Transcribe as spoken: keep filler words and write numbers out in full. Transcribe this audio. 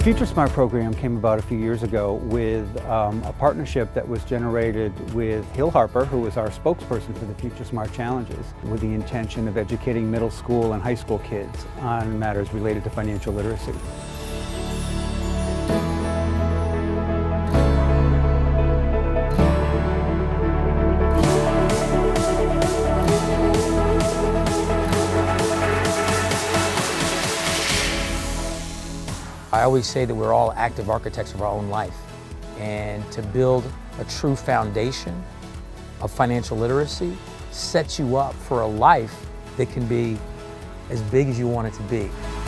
The FutureSmart program came about a few years ago with um, a partnership that was generated with Harper, who was our spokesperson for the FutureSmart challenges, with the intention of educating middle school and high school kids on matters related to financial literacy. I always say that we're all active architects of our own life, and to build a true foundation of financial literacy sets you up for a life that can be as big as you want it to be.